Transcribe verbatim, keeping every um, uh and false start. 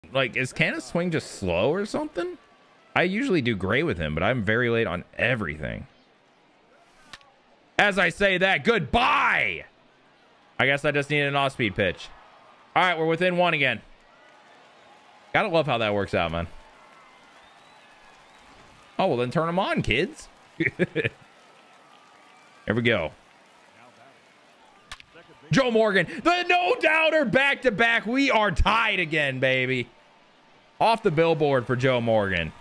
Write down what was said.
Like, is Canha's swing just slow or something? I usually do great with him, but I'm very late on everything. As I say that, goodbye! I guess I just need an off-speed pitch. All right, we're within one again. Gotta love how that works out, man. Oh, well, then turn them on, kids. Here we go. Joe Morgan, the no-doubter back-to-back. We are tied again, baby. Off the billboard for Joe Morgan.